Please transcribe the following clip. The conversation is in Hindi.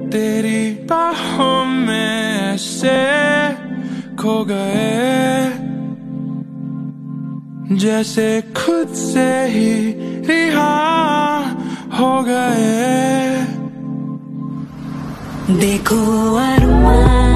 तेरी बाहों में ऐसे खो गए जैसे खुद से ही रिहा हो गए। देखो अरुमा